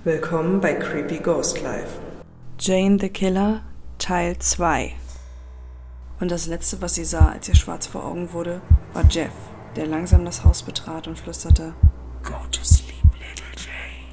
Willkommen bei Creepy Ghost Life. Jane the Killer, Teil 2. Und das letzte, was sie sah, als ihr schwarz vor Augen wurde, war Jeff, der langsam das Haus betrat und flüsterte: Go to sleep, little Jane.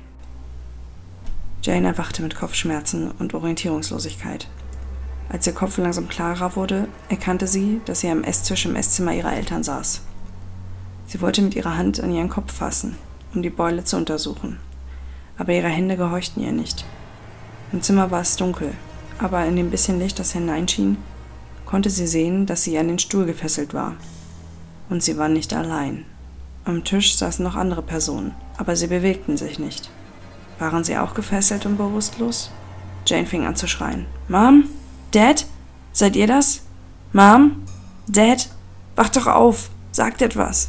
Jane erwachte mit Kopfschmerzen und Orientierungslosigkeit. Als ihr Kopf langsam klarer wurde, erkannte sie, dass sie am Esstisch im Esszimmer ihrer Eltern saß. Sie wollte mit ihrer Hand an ihren Kopf fassen, um die Beule zu untersuchen. Aber ihre Hände gehorchten ihr nicht. Im Zimmer war es dunkel, aber in dem bisschen Licht, das hineinschien, konnte sie sehen, dass sie an den Stuhl gefesselt war. Und sie war nicht allein. Am Tisch saßen noch andere Personen, aber sie bewegten sich nicht. Waren sie auch gefesselt und bewusstlos? Jane fing an zu schreien. »Mom? Dad? Seid ihr das? Mom? Dad? Wacht doch auf! Sagt etwas!«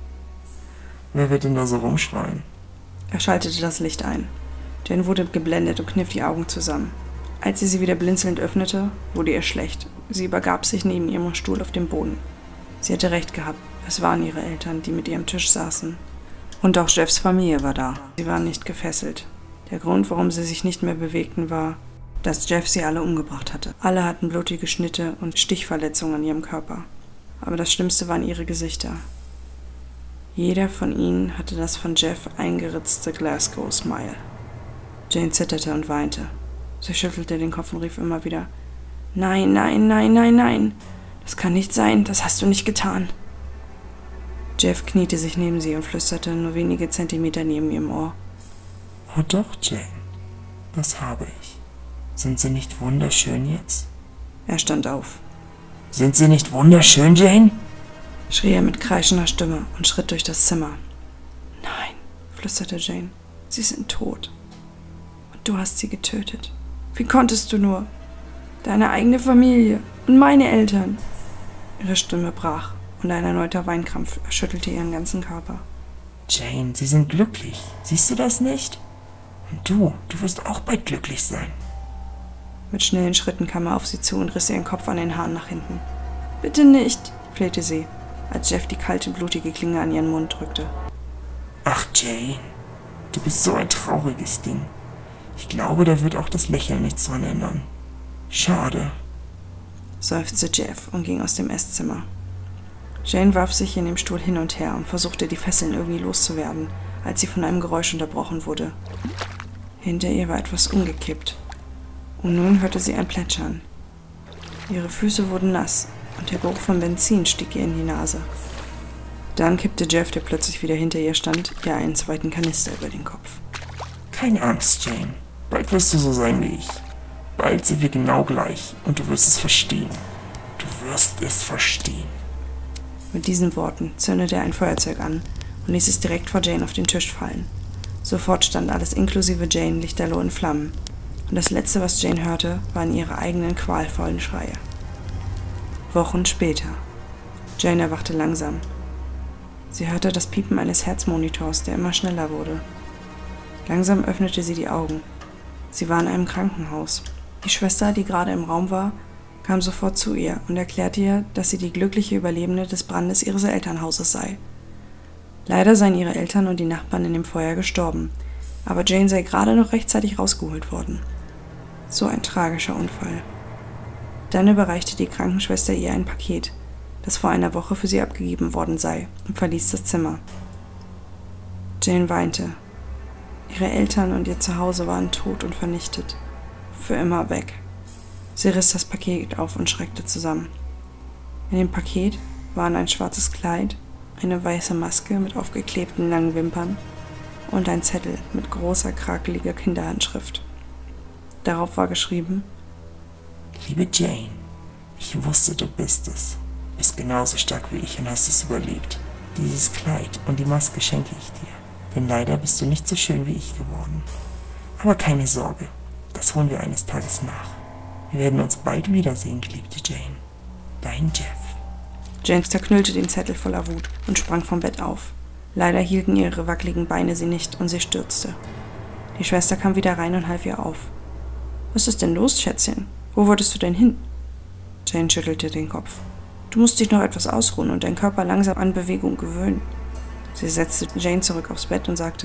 Wer wird denn da so rumschreien? Er schaltete das Licht ein. Jane wurde geblendet und kniff die Augen zusammen. Als sie wieder blinzelnd öffnete, wurde ihr schlecht. Sie übergab sich neben ihrem Stuhl auf dem Boden. Sie hatte recht gehabt. Es waren ihre Eltern, die mit ihr am Tisch saßen. Und auch Jeffs Familie war da. Sie waren nicht gefesselt. Der Grund, warum sie sich nicht mehr bewegten, war, dass Jeff sie alle umgebracht hatte. Alle hatten blutige Schnitte und Stichverletzungen an ihrem Körper. Aber das Schlimmste waren ihre Gesichter. Jeder von ihnen hatte das von Jeff eingeritzte Glasgow-Smile. Jane zitterte und weinte. Sie schüttelte den Kopf und rief immer wieder: »Nein, nein, nein, nein, nein! Das kann nicht sein, das hast du nicht getan!« Jeff kniete sich neben sie und flüsterte nur wenige Zentimeter neben ihrem Ohr: Oh doch, Jane. Das habe ich. Sind sie nicht wunderschön jetzt? Er stand auf. Sind sie nicht wunderschön, Jane? Schrie er mit kreischender Stimme und schritt durch das Zimmer. »Nein«, flüsterte Jane, »sie sind tot. Und du hast sie getötet. Wie konntest du nur? Deine eigene Familie und meine Eltern.« Ihre Stimme brach und ein erneuter Weinkrampf erschüttelte ihren ganzen Körper. Jane, sie sind glücklich. Siehst du das nicht? Und du wirst auch bald glücklich sein. Mit schnellen Schritten kam er auf sie zu und riss ihren Kopf an den Haaren nach hinten. »Bitte nicht«, flehte sie, als Jeff die kalte, blutige Klinge an ihren Mund drückte. Ach, Jane, du bist so ein trauriges Ding. Ich glaube, da wird auch das Lächeln nichts dran ändern. Schade«, seufzte Jeff und ging aus dem Esszimmer. Jane warf sich in dem Stuhl hin und her und versuchte, die Fesseln irgendwie loszuwerden, als sie von einem Geräusch unterbrochen wurde. Hinter ihr war etwas umgekippt. Und nun hörte sie ein Plätschern. Ihre Füße wurden nass und der Geruch von Benzin stieg ihr in die Nase. Dann kippte Jeff, der plötzlich wieder hinter ihr stand, ihr einen zweiten Kanister über den Kopf. Keine Angst, Jane. Bald wirst du so sein wie ich. Bald sind wir genau gleich und du wirst es verstehen. Du wirst es verstehen. Mit diesen Worten zündete er ein Feuerzeug an und ließ es direkt vor Jane auf den Tisch fallen. Sofort stand alles inklusive Jane lichterloh in Flammen. Und das Letzte, was Jane hörte, waren ihre eigenen qualvollen Schreie. Wochen später. Jane erwachte langsam. Sie hörte das Piepen eines Herzmonitors, der immer schneller wurde. Langsam öffnete sie die Augen. Sie war in einem Krankenhaus. Die Schwester, die gerade im Raum war, kam sofort zu ihr und erklärte ihr, dass sie die glückliche Überlebende des Brandes ihres Elternhauses sei. Leider seien ihre Eltern und die Nachbarn in dem Feuer gestorben, aber Jane sei gerade noch rechtzeitig rausgeholt worden. So ein tragischer Unfall. Dann überreichte die Krankenschwester ihr ein Paket, das vor einer Woche für sie abgegeben worden sei, und verließ das Zimmer. Jane weinte. Ihre Eltern und ihr Zuhause waren tot und vernichtet. Für immer weg. Sie riss das Paket auf und schreckte zusammen. In dem Paket waren ein schwarzes Kleid, eine weiße Maske mit aufgeklebten langen Wimpern und ein Zettel mit großer, krakeliger Kinderhandschrift. Darauf war geschrieben: Liebe Jane, ich wusste, du bist es. Du bist genauso stark wie ich und hast es überlebt. Dieses Kleid und die Maske schenke ich dir. Denn leider bist du nicht so schön wie ich geworden. Aber keine Sorge, das holen wir eines Tages nach. Wir werden uns bald wiedersehen, geliebte Jane. Dein Jeff. Jane zerknüllte den Zettel voller Wut und sprang vom Bett auf. Leider hielten ihre wackeligen Beine sie nicht und sie stürzte. Die Schwester kam wieder rein und half ihr auf. »Was ist denn los, Schätzchen? Wo wolltest du denn hin?« Jane schüttelte den Kopf. »Du musst dich noch etwas ausruhen und deinen Körper langsam an Bewegung gewöhnen.« Sie setzte Jane zurück aufs Bett und sagte: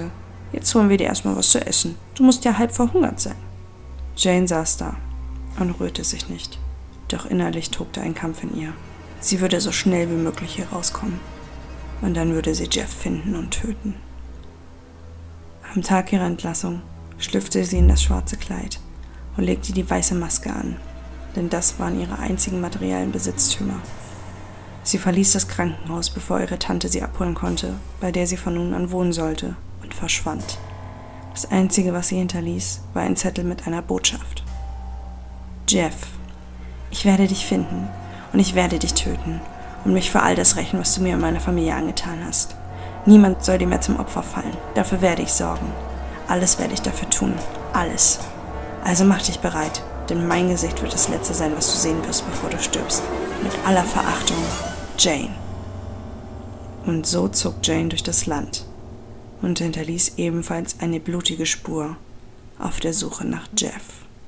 Jetzt holen wir dir erstmal was zu essen. Du musst ja halb verhungert sein. Jane saß da und rührte sich nicht. Doch innerlich tobte ein Kampf in ihr. Sie würde so schnell wie möglich hier rauskommen. Und dann würde sie Jeff finden und töten. Am Tag ihrer Entlassung schlüpfte sie in das schwarze Kleid und legte die weiße Maske an, denn das waren ihre einzigen materiellen Besitztümer. Sie verließ das Krankenhaus, bevor ihre Tante sie abholen konnte, bei der sie von nun an wohnen sollte, und verschwand. Das Einzige, was sie hinterließ, war ein Zettel mit einer Botschaft. Jeff, ich werde dich finden und ich werde dich töten und mich für all das rächen, was du mir und meiner Familie angetan hast. Niemand soll dir mehr zum Opfer fallen. Dafür werde ich sorgen. Alles werde ich dafür tun. Alles. Also mach dich bereit, denn mein Gesicht wird das Letzte sein, was du sehen wirst, bevor du stirbst. Mit aller Verachtung, Jane. Und so zog Jane durch das Land und hinterließ ebenfalls eine blutige Spur auf der Suche nach Jeff.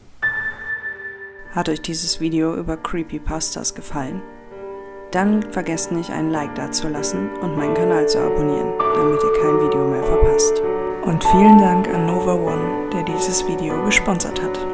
Hat euch dieses Video über Creepypastas gefallen? Dann vergesst nicht, einen Like dazulassen und meinen Kanal zu abonnieren, damit ihr kein Video mehr verpasst. Und vielen Dank an Nova One, der dieses Video gesponsert hat.